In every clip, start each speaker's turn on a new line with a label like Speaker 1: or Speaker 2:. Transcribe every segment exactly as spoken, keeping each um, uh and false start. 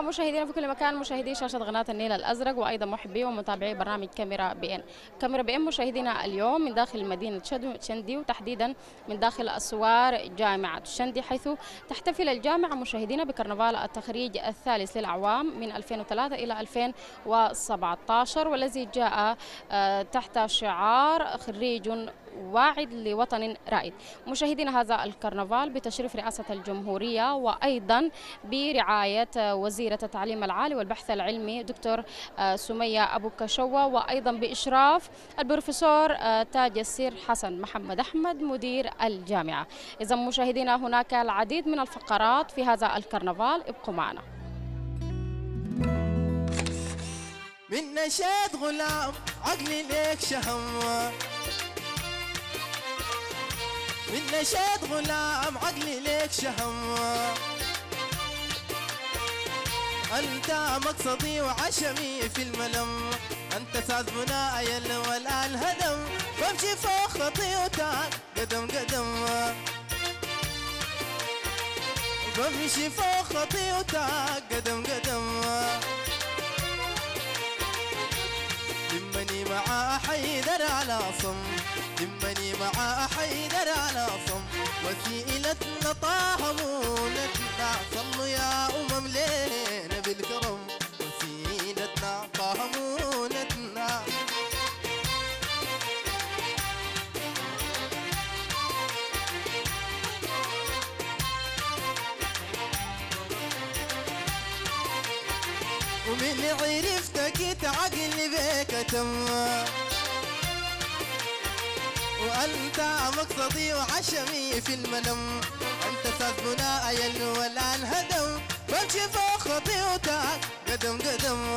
Speaker 1: ومشاهدينا في كل مكان، مشاهدي شاشة قناة النيل الأزرق وأيضا محبي ومتابعي برنامج كاميرا بي إن. كاميرا بي إن مشاهدينا اليوم من داخل مدينة شندي وتحديدا من داخل أسوار جامعة شندي، حيث تحتفل الجامعة مشاهدينا بكرنفال التخريج الثالث للأعوام من ألفين وثلاثة إلى ألفين وسبعة عشر، والذي جاء تحت شعار خريج واعد لوطن رائد. مشاهدينا هذا الكرنفال بتشريف رئاسة الجمهورية وأيضا برعاية وزيرة التعليم العالي والبحث العلمي دكتور سمية أبو كشوة، وأيضا بإشراف البروفيسور تاج السير حسن محمد أحمد مدير الجامعة. إذا مشاهدينا هناك العديد من الفقرات في هذا الكرنفال، ابقوا معنا.
Speaker 2: من نشاط غلام عقلي ليك شهم، من نشاط غلام عقلي ليك شهم، أنت مقصدي وعشمي في الملم، أنت ساز منايا ولا الهدم، بمشي فوق خطيوتك قدم قدم، بمشي فوق خطيوتك قدم قدم، لمني مع حيدر على صم، لمني مع حيدر على صم، وسيلتنا طاهمونتنا صلوا يا أمم لينا بالكرم، وسيلتنا طاهمونتنا. ومن عرفتك تعقل بيك تم، وأنت مقصدي وعشمي في الملم، أنت ساز منايا ولا الهدم، بمشي فوق خطيوتك قدم قدم،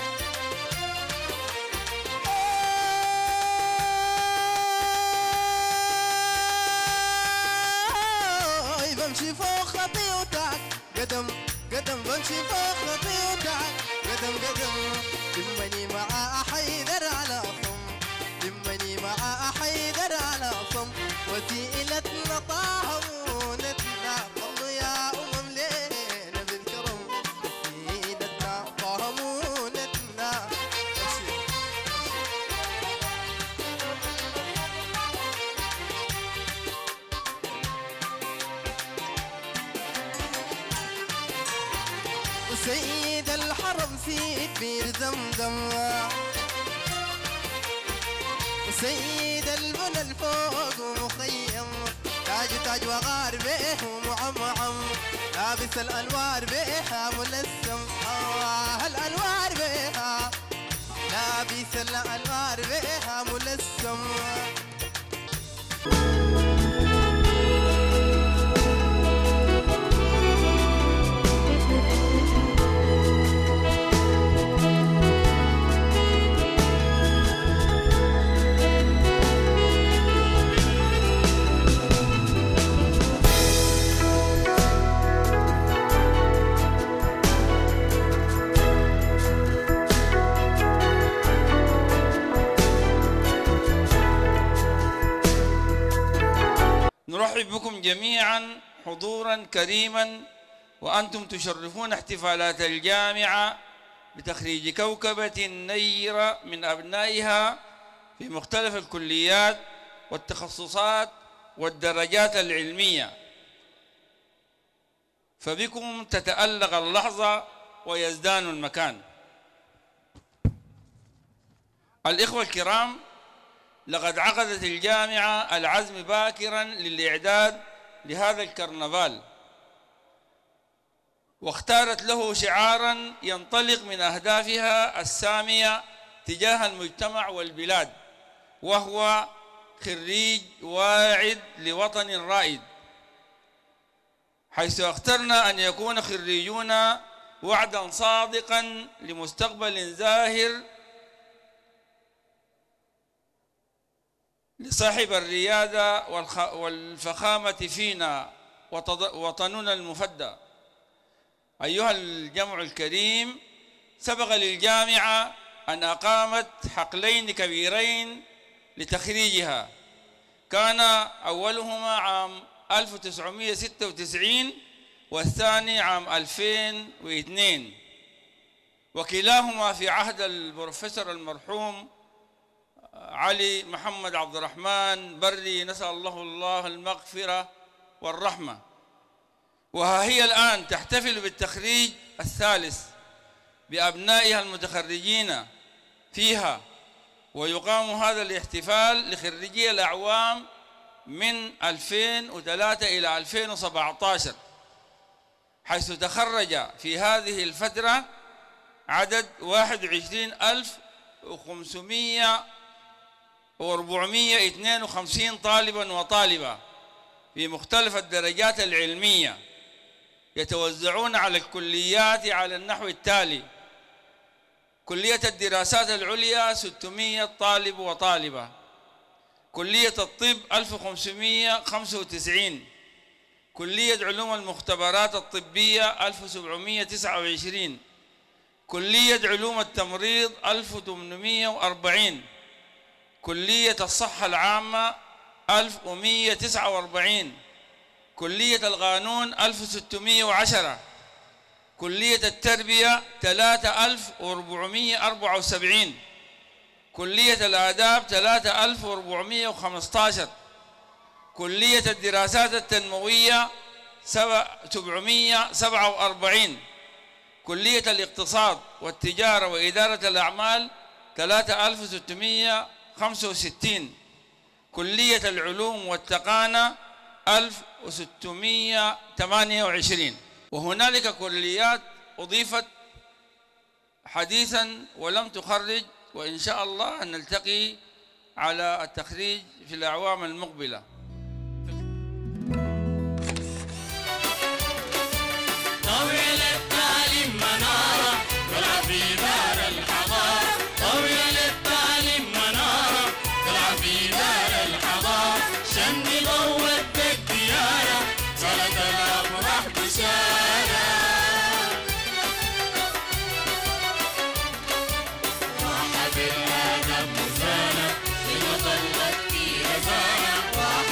Speaker 2: بمشي فوق خطيوتك قدم قدم، بمشي فوق خطيوتك قدم قدم، لمني مع حيدر على صم، لمني مع حيدر على صم، وسيلتنا طاهمونتنا صلوا يا أمم لينا بالكرم، وسيلتنا طاهمونتنا. وسيد الحرم سيد بير زمزم، وسيد المنى الفوق ومخيم، تاج تاج وغار به ومعمعم، لابس الأنوار بها ملسم، آه الأنوار بها، لابس الأنوار بها ملسم.
Speaker 3: نرحب بكم جميعا حضورا كريما، وأنتم تشرفون احتفالات الجامعة بتخريج كوكبة نيرة من أبنائها في مختلف الكليات والتخصصات والدرجات العلمية، فبكم تتألق اللحظة ويزدان المكان. الإخوة الكرام، لقد عقدت الجامعة العزم باكرا للإعداد لهذا الكرنفال، واختارت له شعارا ينطلق من أهدافها السامية تجاه المجتمع والبلاد، وهو خريج واعد لوطن رائد، حيث اخترنا أن يكون خريجون وعدا صادقا لمستقبل زاهر لصاحب الريادة والفخامة فينا وطننا المفدى. أيها الجمع الكريم، سبق للجامعة أن أقامت حقلين كبيرين لتخريجها، كان أولهما عام ألف وتسعمئة وستة وتسعين والثاني عام ألفين واثنين، وكلاهما في عهد البروفيسور المرحوم علي محمد عبد الرحمن بري، نسأل الله الله المغفرة والرحمة. وها هي الآن تحتفل بالتخريج الثالث بأبنائها المتخرجين فيها، ويقام هذا الاحتفال لخريجي الأعوام من ألفين وثلاثة إلى ألفين وسبعة عشر، حيث تخرج في هذه الفترة عدد واحد وعشرين ألف وخمسمائة وأربعمائة واثنين وخمسين طالبا وطالبة في مختلف الدرجات العلمية، يتوزعون على الكليات على النحو التالي: كلية الدراسات العليا ستمائة طالب وطالبة، كلية الطب ألف وخمسمائة وخمسة وتسعين، كلية علوم المختبرات الطبية ألف وسبعمائة وتسعة وعشرين، كلية علوم التمريض ألف وثمانمائة وأربعين، كلية الصحة العامة ألف ومائة وتسعة وأربعين، كلية القانون ألف وستمائة وعشرة، كلية التربية ثلاثة آلاف وأربعمائة وأربعة وسبعين، كلية الآداب ثلاثة آلاف وأربعمائة وخمسة عشر، كلية الدراسات التنموية سبعمائة وسبعة وأربعين، كلية الاقتصاد والتجارة وإدارة الأعمال ثلاثة آلاف وستمائة وخمسة وستين، كلية العلوم والتقانة ألف وستمائة وثمانية وعشرين. وهنالك كليات أضيفت حديثا ولم تخرج، وإن شاء الله أن نلتقي على التخريج في الأعوام المقبلة.
Speaker 4: طويل التعليم منارة طلع في دار الحضارة، طويل التعليم منارة طلع في دار الحضارة، شن ضوت الديارة صارت الأفراح بشارة، راحت الآداب مزانة لما طلت في رزانة.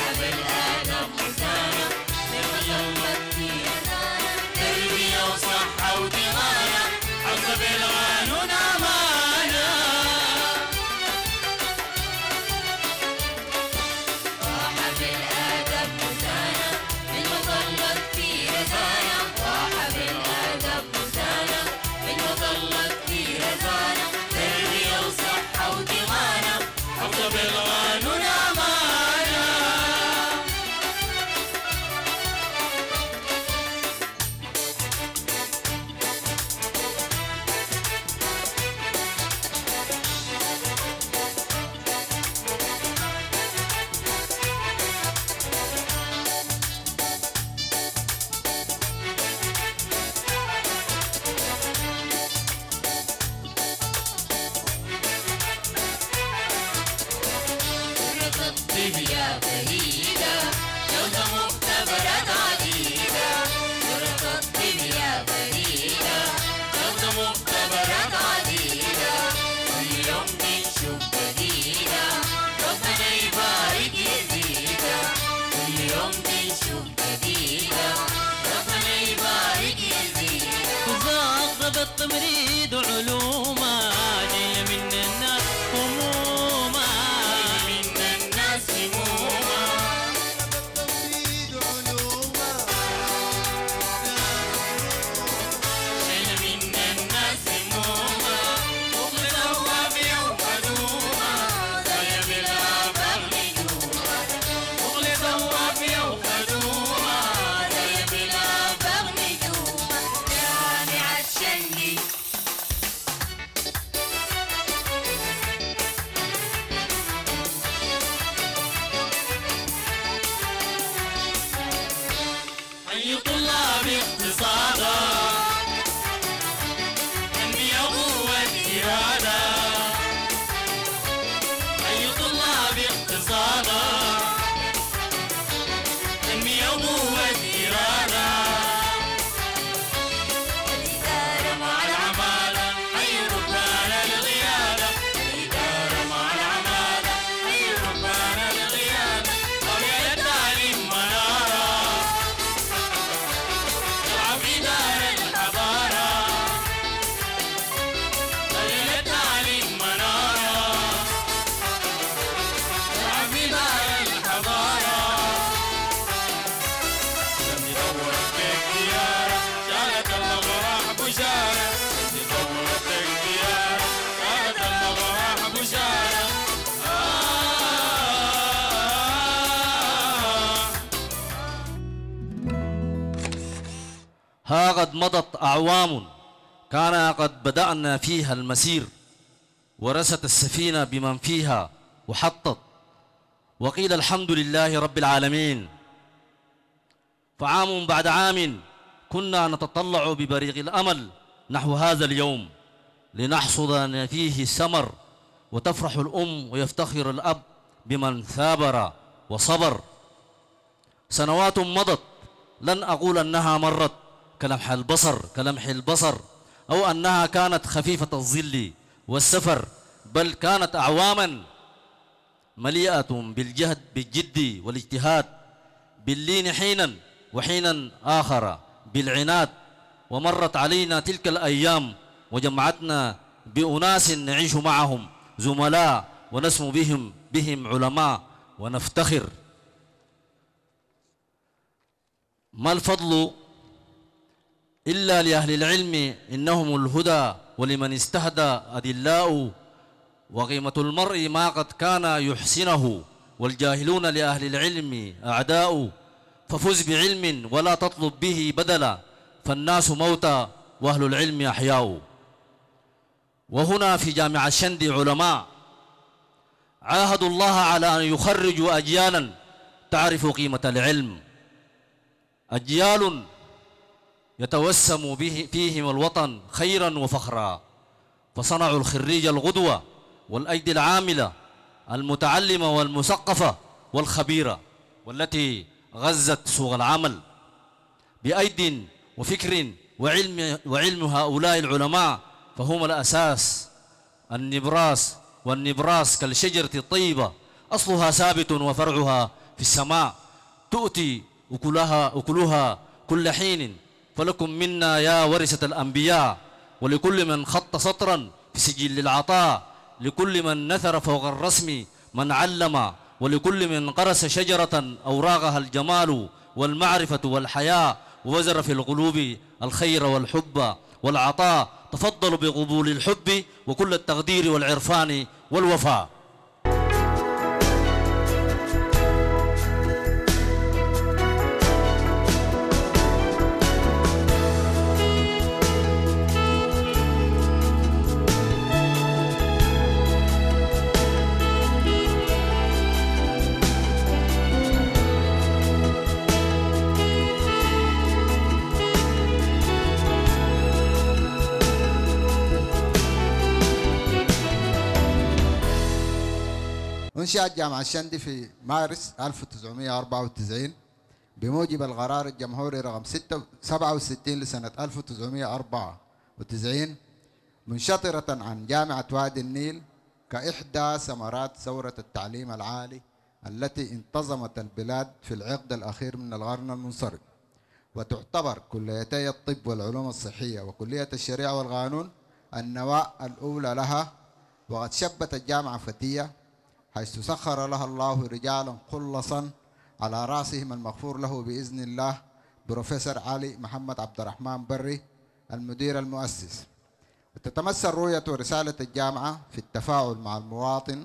Speaker 5: ها قد مضت أعوام كان قد بدأنا فيها المسير، ورست السفينة بمن فيها وحطت، وقيل الحمد لله رب العالمين. فعام بعد عام كنا نتطلع ببريق الأمل نحو هذا اليوم لنحصد فيه الثمر، وتفرح الأم ويفتخر الأب بمن ثابر وصبر. سنوات مضت لن أقول أنها مرت كلمح البصر كلمح البصر أو أنها كانت خفيفة الظل والسفر، بل كانت أعواما مليئة بالجهد بالجد والاجتهاد، باللين حينا وحينا آخر بالعناد. ومرت علينا تلك الأيام وجمعتنا بأناس نعيش معهم زملاء ونسمو بهم بهم علماء ونفتخر. ما الفضل إلا لأهل العلم إنهم الهدى، ولمن استهدى أدلاء. وقيمة المرء ما قد كان يحسنه، والجاهلون لأهل العلم أعداء. ففز بعلم ولا تطلب به بدلا، فالناس موتى وأهل العلم أحياء. وهنا في جامعة الشندي علماء عاهدوا الله على أن يخرجوا أجيالا تعرف قيمة العلم، أجيال يتوسم به فيهم الوطن خيرا وفخرا، فصنعوا الخريج الغدوة والأيدي العاملة المتعلمة والمثقفة والخبيرة، والتي غزت سوق العمل بأيد وفكر وعلم. وعلم هؤلاء العلماء فهم الأساس، النبراس، والنبراس كالشجرة الطيبة أصلها ثابت وفرعها في السماء، تؤتي أكلها أكلها كل حين. فلكم منا يا ورثة الأنبياء، ولكل من خط سطرا في سجل العطاء، لكل من نثر فوق الرسم من علم، ولكل من قرس شجرة أوراقها الجمال والمعرفة والحياة، ووزر في القلوب الخير والحب والعطاء. تفضلوا بقبول الحب وكل التقدير والعرفان والوفاء.
Speaker 6: انشأت جامعة الشندي في مارس ألف وتسعمائة وأربعة وتسعين بموجب القرار الجمهوري رقم سبعة وستين لسنة ألف وتسعمائة وأربعة وتسعين، منشطرة عن جامعة وادي النيل كإحدى ثمرات ثورة التعليم العالي التي انتظمت البلاد في العقد الأخير من القرن المنصرم. وتعتبر كليتي الطب والعلوم الصحية وكلية الشريعة والقانون النواة الأولى لها. وقد شبت الجامعة فتية حيث سخر لها الله رجالا خلصا على رأسهم المغفور له بإذن الله بروفيسور علي محمد عبد الرحمن بري المدير المؤسس. وتتمثل رؤية ورسالة الجامعة في التفاعل مع المواطن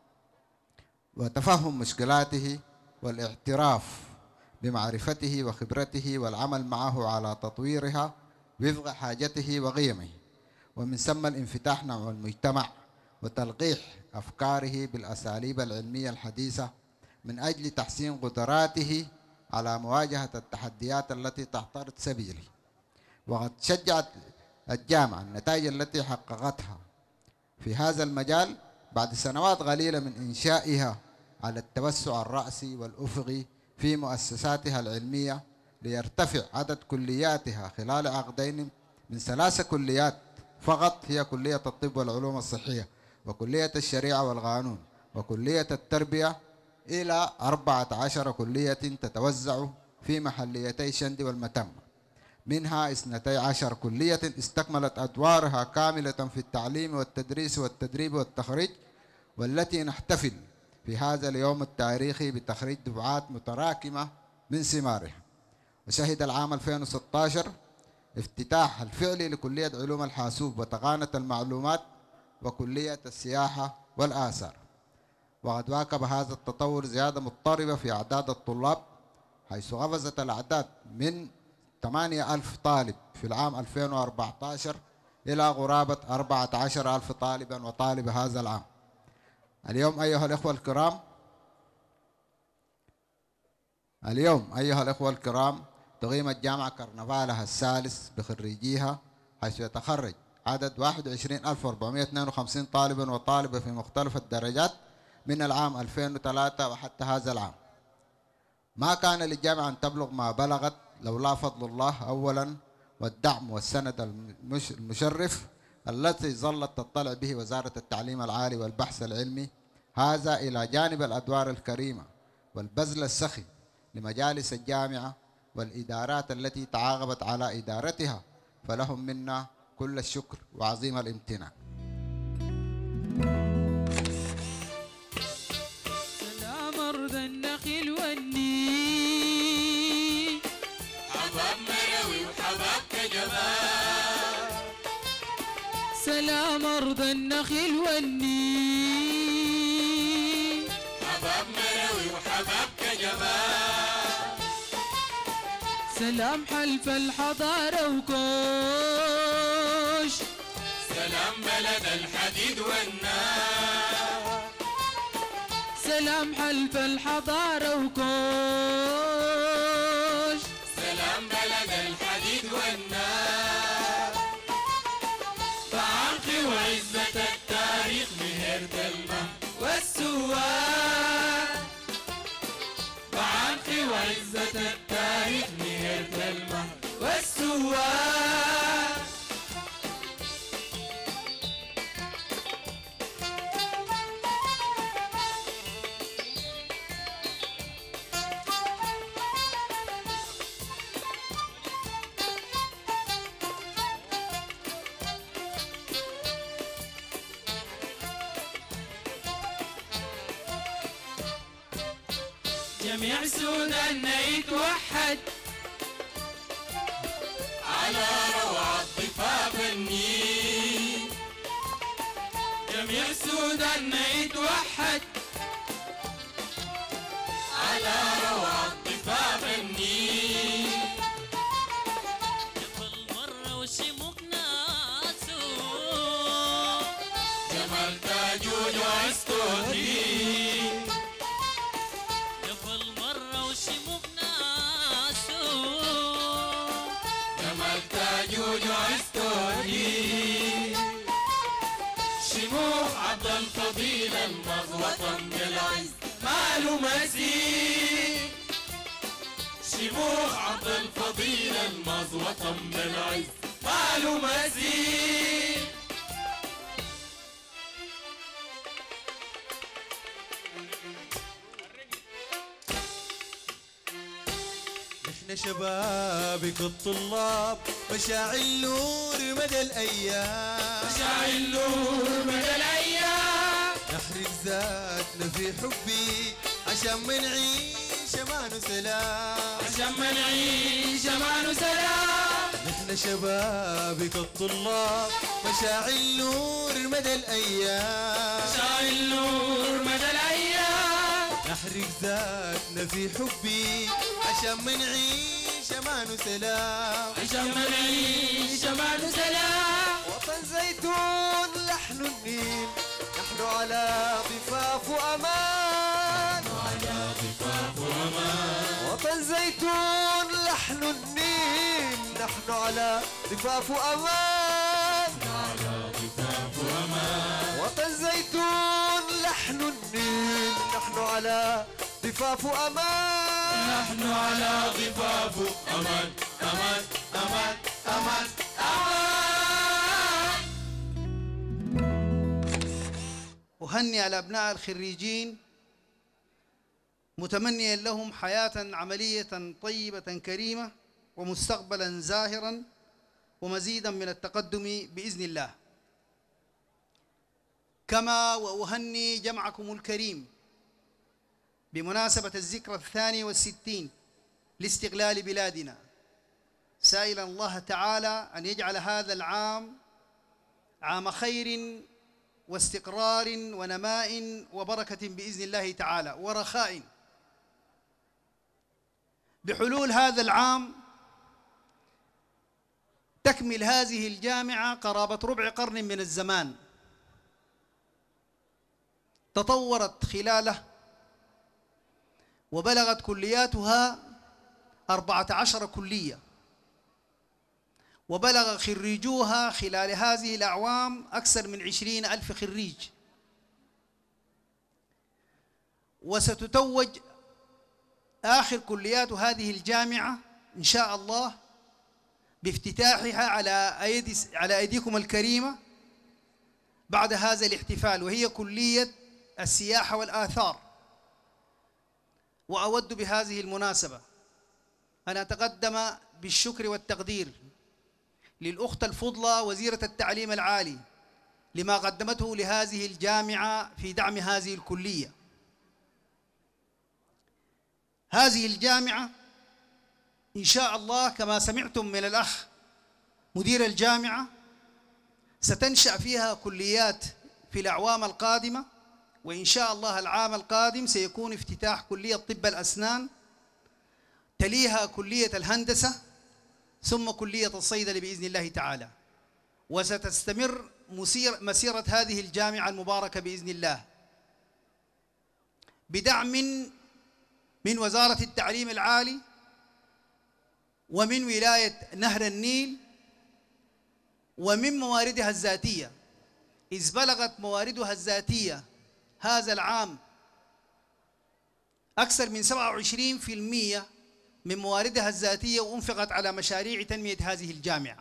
Speaker 6: وتفهم مشكلاته والاعتراف بمعرفته وخبرته والعمل معه على تطويرها وفق حاجته وقيمه، ومن ثم الانفتاح نحو المجتمع وتلقيح أفكاره بالأساليب العلمية الحديثة من أجل تحسين قدراته على مواجهة التحديات التي تعترض سبيله. وقد شجعت الجامعة النتائج التي حققتها في هذا المجال بعد سنوات قليلة من إنشائها على التوسع الرأسي والأفقي في مؤسساتها العلمية، ليرتفع عدد كلياتها خلال عقدين من ثلاث كليات فقط، هي كلية الطب والعلوم الصحية وكلية الشريعة والقانون وكلية التربية، إلى أربعة عشر كلية تتوزع في محليتي شندي والمتم، منها اثنتي عشر كلية استكملت أدوارها كاملة في التعليم والتدريس والتدريب والتخريج، والتي نحتفل في هذا اليوم التاريخي بتخريج دفعات متراكمة من ثمارها. وشهد العام ألفين وستة عشر افتتاح الفعلي لكلية علوم الحاسوب وتقنية المعلومات وكلية السياحة والآثار. وقد واكب هذا التطور زيادة مضطربة في أعداد الطلاب، حيث قفزت الأعداد من ثمانية ألف طالب في العام ألفين وأربعة عشر إلى قرابة أربعة عشر ألف طالبا وطالبة هذا العام. اليوم أيها الإخوة الكرام اليوم أيها الإخوة الكرام تقيم الجامعة كرنفالها الثالث بخريجيها، حيث يتخرج عدد واحد وعشرين ألف وأربعمائة واثنين وخمسين طالبا وطالبة في مختلف الدرجات من العام ألفين وثلاثة وحتى هذا العام. ما كان للجامعة أن تبلغ ما بلغت لولا فضل الله أولا والدعم والسند المشرف التي ظلت تطلع به وزارة التعليم العالي والبحث العلمي، هذا إلى جانب الأدوار الكريمة والبذل السخي لمجالس الجامعة والإدارات التي تعاقبت على إدارتها، فلهم منا كل الشكر وعظيم الامتنان.
Speaker 7: سلام أرض النخيل والنيل،
Speaker 4: حباب مروي وحباب كجمال.
Speaker 7: سلام أرض النخيل والنيل،
Speaker 4: حباب مروي وحباب كجمال.
Speaker 7: سلام حلف الحضارة وكوش،
Speaker 4: سلام بلد الحديد والنار.
Speaker 7: سلام حلف الحضارة وكوش،
Speaker 4: سلام بلد الحديد والنار. بعمق وعزة التاريخ مهرت المهد والسوار. بعمق وعزة التاريخ مهرت المهد والسوار.
Speaker 7: جميع سوداننا يتوحد
Speaker 4: على روعة ضفاف النيل.
Speaker 7: جميع سوداننا يتوحد
Speaker 4: على روعة ضفاف النيل.
Speaker 8: جبل مرة وشموك ناسو،
Speaker 4: جمال تاجوج وعستودي.
Speaker 8: جبل مرة وشموك ناسو،
Speaker 4: جمال تاجوج وعستودي. شموخ عبد الفضيل المغوطن بالعز ماله مثيل. شموخ عبد الفضيل المغوطن بالعز ماله مثيل.
Speaker 2: نحن شبابك الطلاب مشاعل نور مدى الأيام.
Speaker 4: مشاعل نور مدى الأيام.
Speaker 2: نحرق ذاتنا في حبي عشان ما نعيش أمان وسلام.
Speaker 4: عشان ما نعيش أمان وسلام.
Speaker 2: نحن شبابك الطلاب مشاعل نور مدى الأيام.
Speaker 4: مشاعل نور مدى الأيام.
Speaker 2: نحرق ذاتنا في حبي عشان ما نعيش أمان وسلام.
Speaker 4: عشان ما نعيش أمان وسلام.
Speaker 2: وطن زيتون لحن النيل نحن على ضفاف أمان.
Speaker 4: على ضفاف أمان.
Speaker 2: وطن زيتون لحن النيل نحن على ضفاف أمان.
Speaker 4: على ضفاف أمان.
Speaker 2: وطن زيتون لحن النيل نحن على ضفاف أمان.
Speaker 4: نحن على ضفاف أمان أمان أمان أمان أمان.
Speaker 9: أهنئ الأبناء الخريجين متمنيا لهم حياة عملية طيبة كريمة ومستقبلا زاهرا ومزيدا من التقدم بإذن الله. كما وأهني جمعكم الكريم بمناسبة الذكرى الثانية والستين لاستقلال بلادنا، سائلا الله تعالى أن يجعل هذا العام عام خير واستقرار ونماء وبركة بإذن الله تعالى ورخاء. بحلول هذا العام تكمل هذه الجامعة قرابة ربع قرن من الزمان، تطورت خلاله وبلغت كلياتها أربعة عشر كلية، وبلغ خريجوها خلال هذه الأعوام أكثر من عشرين ألف خريج. وستتوج آخر كليات هذه الجامعة إن شاء الله بافتتاحها على أيدي على أيديكم الكريمة بعد هذا الاحتفال، وهي كلية السياحة والآثار. وأود بهذه المناسبة أن أتقدم بالشكر والتقدير للأخت الفضلى وزيرة التعليم العالي لما قدمته لهذه الجامعة في دعم هذه الكلية. هذه الجامعة إن شاء الله كما سمعتم من الأخ مدير الجامعة ستنشأ فيها كليات في الأعوام القادمة، وإن شاء الله العام القادم سيكون افتتاح كلية طب الأسنان، تليها كلية الهندسة، ثم كلية الصيدلة بإذن الله تعالى. وستستمر مسيرة هذه الجامعة المباركة بإذن الله بدعم من وزارة التعليم العالي ومن ولاية نهر النيل ومن مواردها الذاتية، إذ بلغت مواردها الذاتية هذا العام أكثر من سبعة وعشرين بالمئة من مواردها الذاتية، وأنفقت على مشاريع تنمية هذه الجامعة.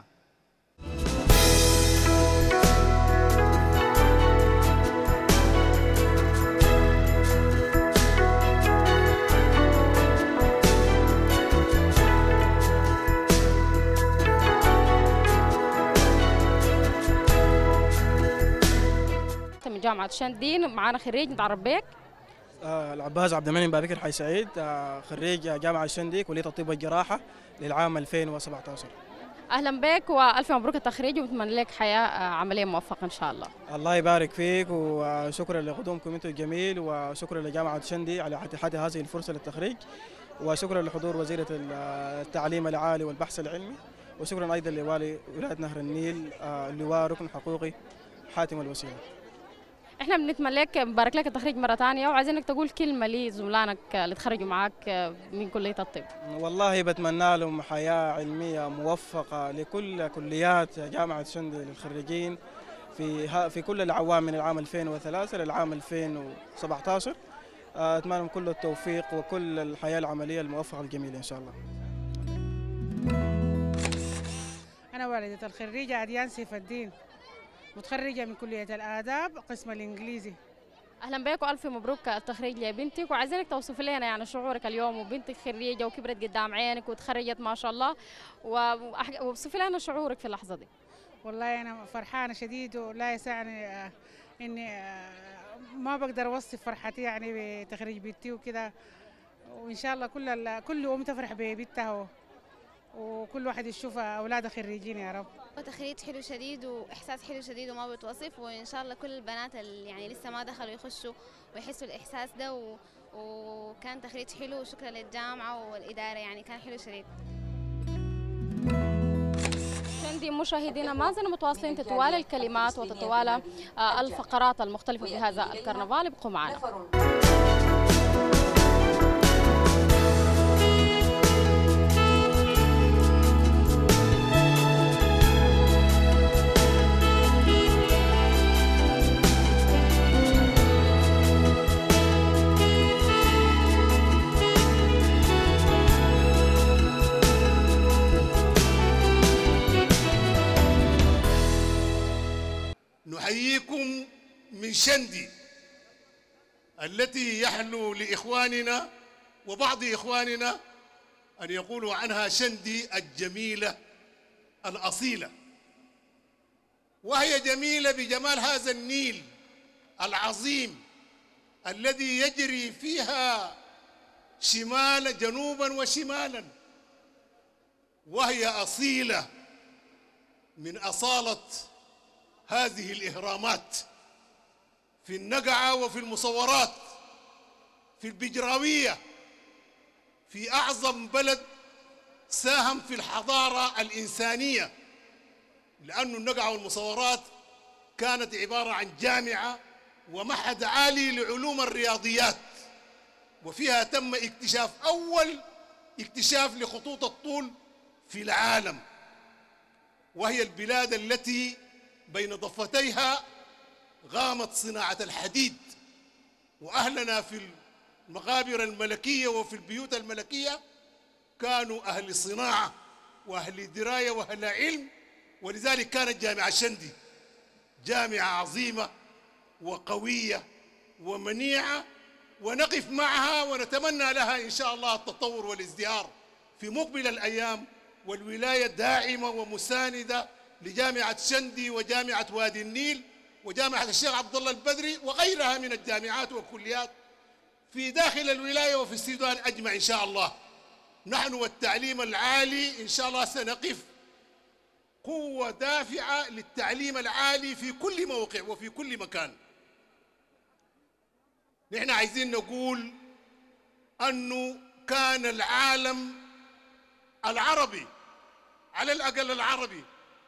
Speaker 1: من جامعة شندي معنا خريج نتعرف بك.
Speaker 10: آه العباس عبد المنعم بابكر حي سعيد، آه خريج جامعة الشندي كلية الطب والجراحة للعام ألفين وسبعة عشر.
Speaker 1: أهلا بك وألف مبروك التخريج، ونتمنى لك حياة عملية موفقة إن شاء الله.
Speaker 10: الله يبارك فيك، وشكرا لقدومكم أنتم الجميل، وشكرا لجامعة شندي على إتاحة هذه الفرصة للتخريج، وشكرا لحضور وزيرة التعليم العالي والبحث العلمي، وشكرا أيضا لوالي ولاية نهر النيل اللواء ركن حقوقي حاتم الوسيلة.
Speaker 1: احنا بنتمنى لك مبارك لك التخريج مره ثانيه، وعايزينك تقول كلمه لزملائك اللي تخرجوا معك من كليه الطب.
Speaker 10: والله بتمنى لهم حياه علميه موفقه لكل كليات جامعه شندي للخريجين في في كل الاعوام من العام ألفين وثلاثة للعام ألفين وسبعة عشر. اتمنى لهم كل التوفيق وكل الحياه العمليه الموفقه الجميله ان شاء الله.
Speaker 11: انا والده الخريجه أديان سيف الدين، متخرجة من كلية الآداب قسم الإنجليزي.
Speaker 1: أهلا بك وألف مبروك التخريج لبنتك، وعايزينك توصف لنا يعني شعورك اليوم وبنتك خريجة وكبرت قدام عينك وتخرجت ما شاء الله، ووصفي لنا شعورك في اللحظة دي.
Speaker 11: والله أنا فرحانة شديد، ولا يسعني إني ما بقدر أوصف فرحتي يعني بتخريج بنتي وكده، وإن شاء الله كل كل أم تفرح ببنتها وكل واحد يشوف أولادها خريجين يا رب.
Speaker 12: تخريج حلو شديد وإحساس حلو شديد وما بتوصف، وإن شاء الله كل البنات اللي يعني لسه ما دخلوا يخشوا ويحسوا الإحساس ده، و... وكان تخريج حلو، وشكرا للجامعة والإدارة يعني كان حلو شديد.
Speaker 1: شندي مشاهدينا ما زلنا متواصلين، تتوالى الكلمات وتتوالى الفقرات المختلفة في هذا الكرنفال، ابقوا معنا.
Speaker 13: نحييكم من شندي التي يحلو لإخواننا وبعض إخواننا أن يقولوا عنها شندي الجميلة الأصيلة، وهي جميلة بجمال هذا النيل العظيم الذي يجري فيها شمال جنوبا وشمالا، وهي أصيلة من أصالة هذه الإهرامات في النقعة وفي المصورات في البجراوية، في أعظم بلد ساهم في الحضارة الإنسانية لأن النقعة والمصورات كانت عبارة عن جامعة ومعهد عالي لعلوم الرياضيات، وفيها تم اكتشاف أول اكتشاف لخطوط الطول في العالم، وهي البلاد التي بين ضفتيها غامت صناعة الحديد، وأهلنا في المقابر الملكية وفي البيوت الملكية كانوا أهل صناعة وأهل دراية وأهل علم، ولذلك كانت جامعة شندي جامعة عظيمة وقوية ومنيعة، ونقف معها ونتمنى لها إن شاء الله التطور والازدهار في مقبل الأيام، والولاية داعمة ومساندة لجامعة شندي وجامعة وادي النيل وجامعة الشيخ عبد الله البدري وغيرها من الجامعات والكليات في داخل الولاية وفي السودان أجمع إن شاء الله. نحن والتعليم العالي إن شاء الله سنقف قوة دافعة للتعليم العالي في كل موقع وفي كل مكان. نحن عايزين نقول أنه كان العالم العربي على الأقل العربي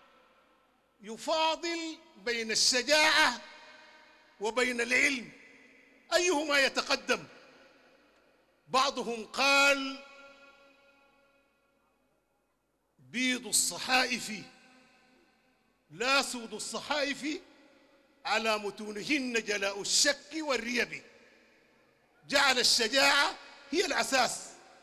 Speaker 13: يفاضل بين الشجاعة وبين العلم أيهما يتقدم. بعضهم قال بيض الصحائف لا سود الصحائف على متونهن جلاء الشك والريب، جعل الشجاعة هي الأساس.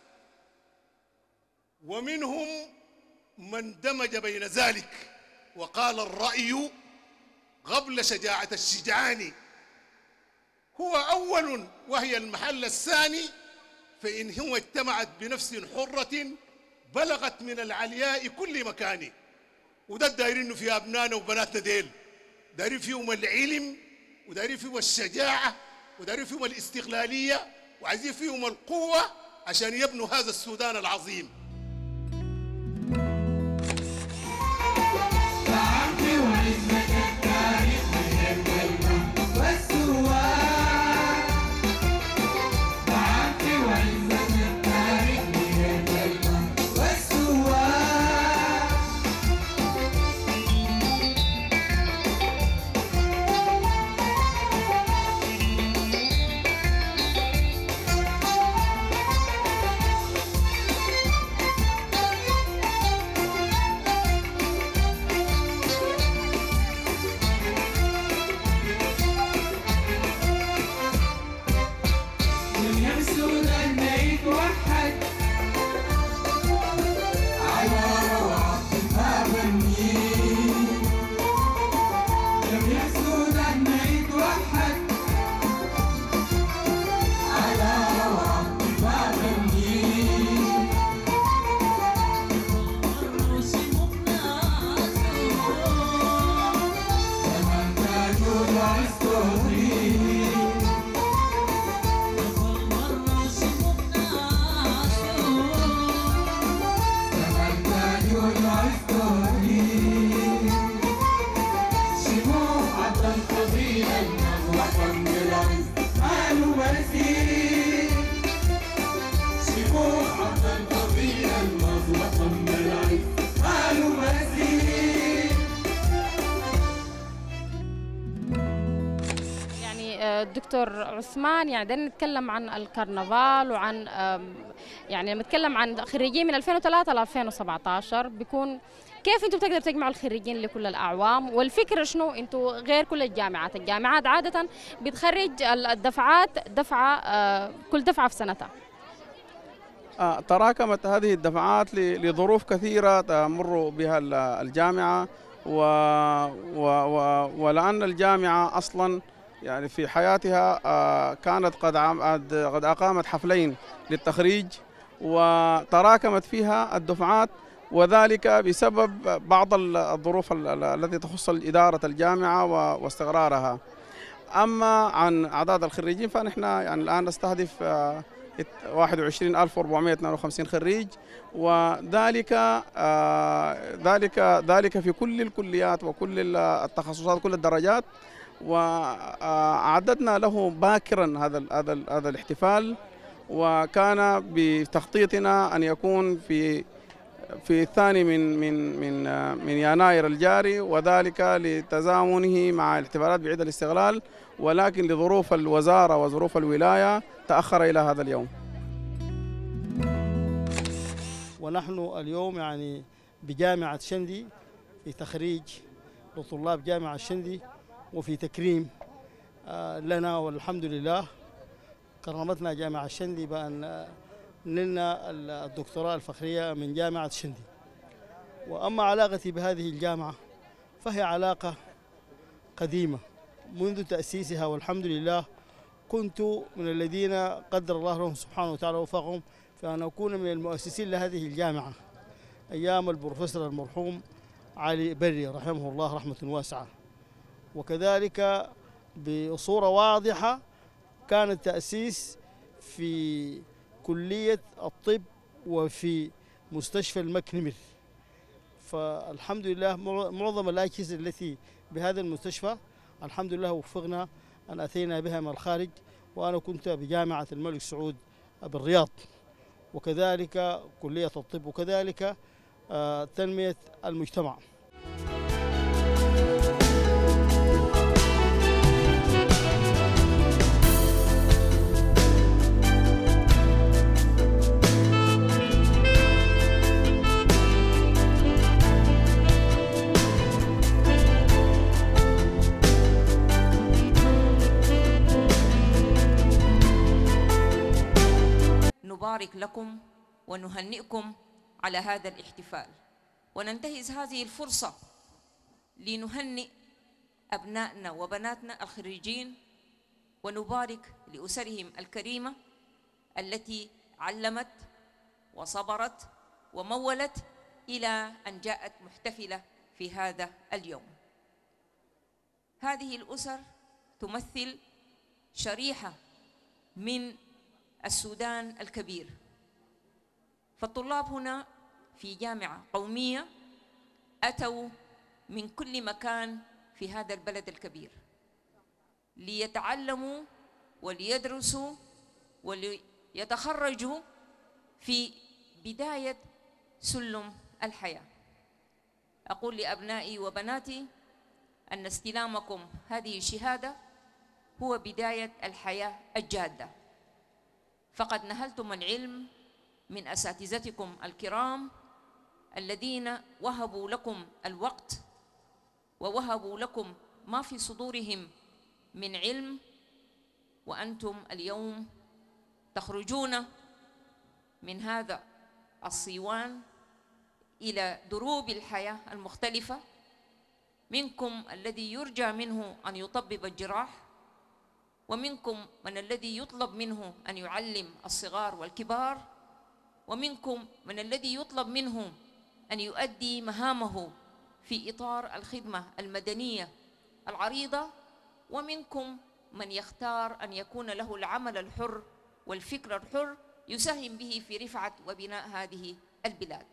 Speaker 13: ومنهم من دمج بين ذلك وقال الرأي قبل شجاعة الشجعان هو أول وهي المحل الثاني، فإن هو اجتمعت بنفس حرة بلغت من العلياء كل مكان. وده دايرين في أبنائنا وبناتنا ديل، دايرين فيهم العلم ودايرين فيهم الشجاعة ودايرين فيهم الاستقلالية وعايزين فيهم القوة عشان يبنوا هذا السودان العظيم.
Speaker 1: دكتور عثمان، يعني بدنا نتكلم عن الكرنفال وعن يعني لما نتكلم عن خريجين من ألفين وثلاثة ل ألفين وسبعة عشر بيكون كيف انتم بتقدروا تجمعوا الخريجين لكل الاعوام؟ والفكره شنو؟ انتم غير كل الجامعات، الجامعات عاده بتخرج الدفعات دفعه كل دفعه في سنتها.
Speaker 10: آه تراكمت هذه الدفعات لظروف كثيره تمر بها الجامعه و و و ولان الجامعه اصلا يعني في حياتها كانت قد قد أقامت حفلين للتخريج وتراكمت فيها الدفعات، وذلك بسبب بعض الظروف التي تخص إدارة الجامعة واستقرارها. أما عن أعداد الخريجين فنحن يعني الآن نستهدف واحد وعشرين ألف وأربعمائة واثنين وخمسين خريج، وذلك ذلك ذلك في كل الكليات وكل التخصصات كل الدرجات. وأعددنا له باكرا هذا هذا هذا الاحتفال، وكان بتخطيطنا أن يكون في في الثاني من من من من يناير الجاري، وذلك لتزامنه مع الاحتفالات بعيد الاستقلال، ولكن لظروف الوزارة وظروف الولاية تأخر إلى هذا اليوم.
Speaker 14: ونحن اليوم يعني بجامعة شندي في تخريج لطلاب جامعة شندي وفي تكريم لنا، والحمد لله كرمتنا جامعة شندي بأن نلنا الدكتوراه الفخرية من جامعة شندي. وأما علاقتي بهذه الجامعة فهي علاقة قديمة منذ تأسيسها، والحمد لله كنت من الذين قدر الله لهم سبحانه وتعالى وفقهم فأن أكون من المؤسسين لهذه الجامعة أيام البروفيسور المرحوم علي بري رحمه الله رحمة واسعة. وكذلك بصورة واضحة كان التأسيس في كلية الطب وفي مستشفى المكنمر، فالحمد لله معظم الأجهزة التي بهذا المستشفى الحمد لله وفقنا أن أتينا بها من الخارج، وأنا كنت بجامعة الملك سعود بالرياض، وكذلك كلية الطب، وكذلك تنمية المجتمع.
Speaker 15: نبارك لكم ونهنئكم على هذا الاحتفال، وننتهز هذه الفرصة لنهنئ أبنائنا وبناتنا الخريجين، ونبارك لأسرهم الكريمة التي علمت وصبرت ومولت إلى أن جاءت محتفلة في هذا اليوم. هذه الأسر تمثل شريحة من السودان الكبير، فالطلاب هنا في جامعة قومية أتوا من كل مكان في هذا البلد الكبير ليتعلموا وليدرسوا وليتخرجوا في بداية سلم الحياة. أقول لأبنائي وبناتي أن استلامكم هذه الشهادة هو بداية الحياة الجادة، فقد نهلتم العلم من أساتذتكم الكرام الذين وهبوا لكم الوقت ووهبوا لكم ما في صدورهم من علم، وأنتم اليوم تخرجون من هذا الصيوان إلى دروب الحياة المختلفة. منكم الذي يرجى منه أن يطبب الجراح، ومنكم من الذي يطلب منه أن يعلم الصغار والكبار، ومنكم من الذي يطلب منه أن يؤدي مهامه في إطار الخدمة المدنية العريضة، ومنكم من يختار أن يكون له العمل الحر والفكر الحر يساهم به في رفعة وبناء هذه البلاد.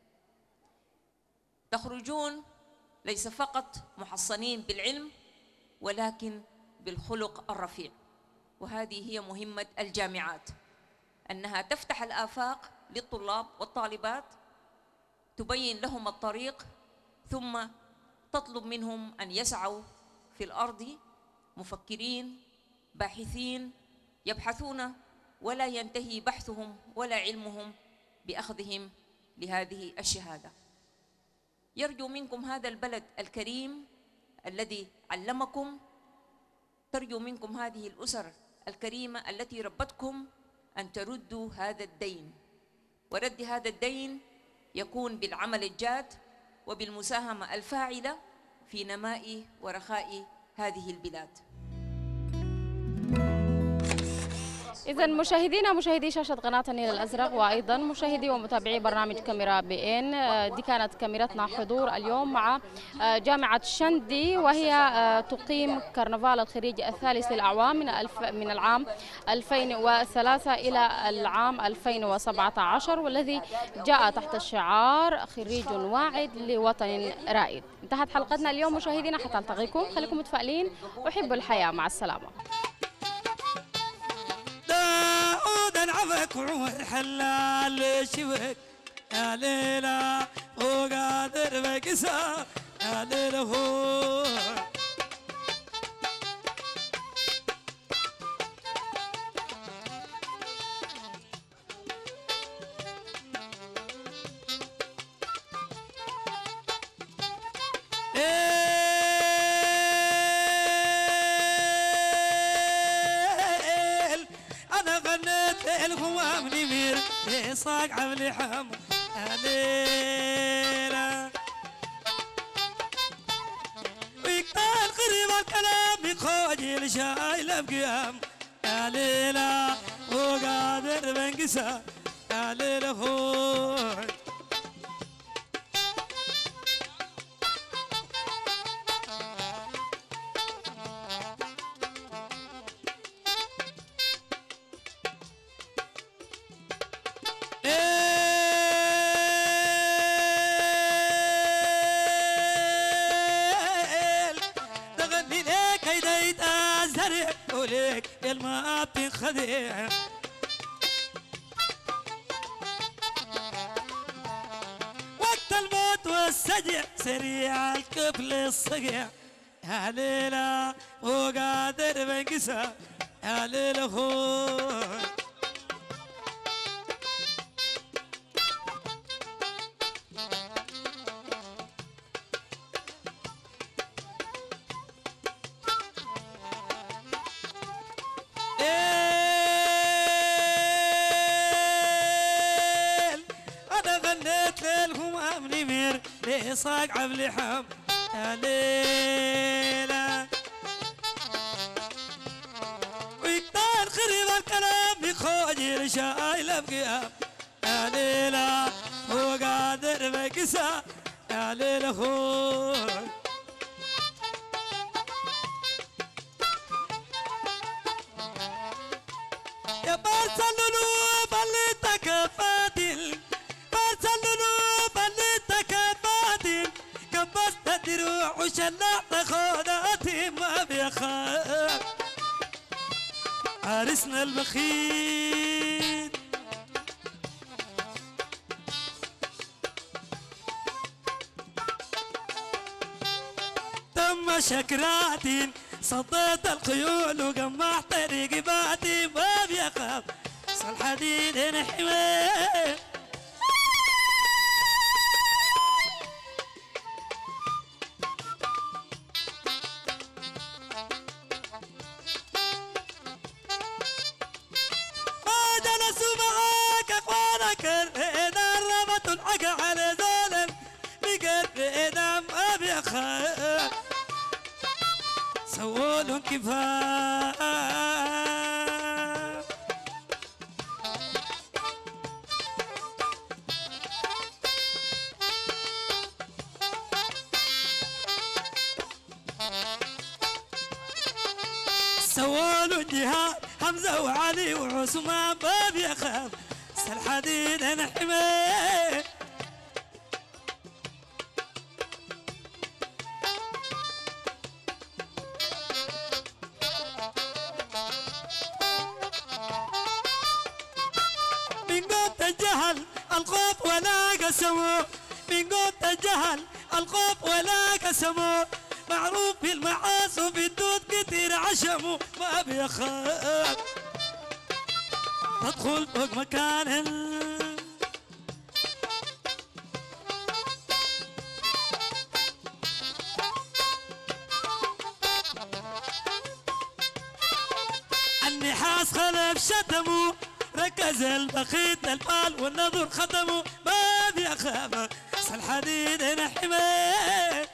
Speaker 15: تخرجون ليس فقط محصنين بالعلم ولكن بالخلق الرفيع، وهذه هي مهمة الجامعات، أنها تفتح الآفاق للطلاب والطالبات، تبين لهم الطريق، ثم تطلب منهم أن يسعوا في الأرض مفكرين باحثين يبحثون ولا ينتهي بحثهم ولا علمهم بأخذهم لهذه الشهادة. يرجو منكم هذا البلد الكريم الذي علمكم، ترجو منكم هذه الأسر الكريمة التي ربتكم أن تردوا هذا الدين، ورد هذا الدين يكون بالعمل الجاد وبالمساهمة الفاعلة في نماء ورخاء هذه البلاد.
Speaker 1: إذا مشاهدينا مشاهدي شاشة قناة النيل الأزرق، وأيضا مشاهدي ومتابعي برنامج كاميرا بي إن، دي كانت كاميرتنا حضور اليوم مع جامعة شندي، وهي تقيم كرنفال الخريج الثالث للأعوام من الف من العام ألفين وثلاثة إلى العام ألفين وسبعة عشر، والذي جاء تحت الشعار خريج واعد لوطن رائد. انتهت حلقتنا اليوم مشاهدينا، حتى التقيكم، خليكم متفائلين وحبوا الحياة، مع السلامة.
Speaker 16: داود عفك وعمر حلال شبك يا ليلى وقادر بقسى يا ليلى هو صاق عملي حم علينا ويقطع قريب الكلام يخوجي لشايل بقيام يا ليلى وقادر بنقسى يا ليلى هو الماء خديع وقت الموت والسجع سريع الكفل الصقيع يا ليلى وقادر بنقسى يا ليلى هو صاق عبلي حم يا ليلى ويقطع خريب الكلام يخوجي لشايل بقيام يا ليلى هو قادر بقسى يا ليلى هو يا بارس القلوب اللي تكفاتل بارس القلوب اللي تكفاتل كبست دروع وشلعت خوداتي ما بيخاف عرسنا البخيل تم شكراتي صديت الخيول وقمعت رقباتي ما بيخاف صل حديد نحمي على ظالم بقلب إدام أبي أخاف سوولهم كفاف سوولوا الجهاد حمزة وعلي وعثمان بابي أخاف الحديد نحمي من قوت الجهل الخوف ولا قسموا من قوت الجهل الخوف ولا قسموا معروف بالمعاصي وفي الدود كتير عشموا ما بيخاف تدخل فوق مكان النحاس خلف شتموا ركز البخيت الفال والنظر ختموا ما بيخاف الحديد نحمي